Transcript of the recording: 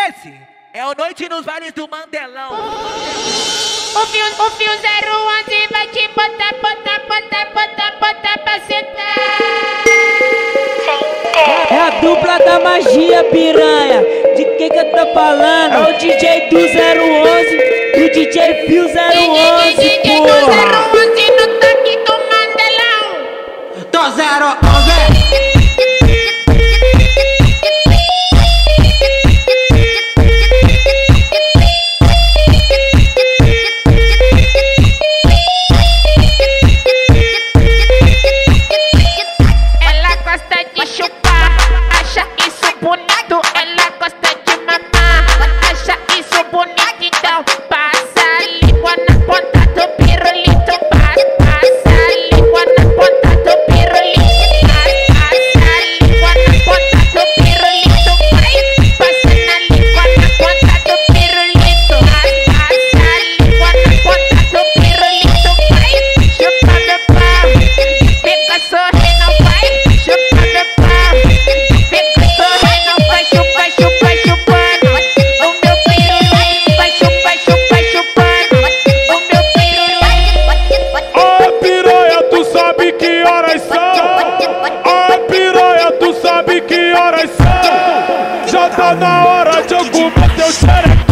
esse é o Noite nos Vales do Mandelão. O fio 011 vai te botar pra sentar. É a dupla da magia, piranha. De que eu tô falando? É o DJ do 011 e o DJ Fio 011, DJ do 011 no toque do Mandelão. Tô 011. Já tá na hora de eu comer teu xereca.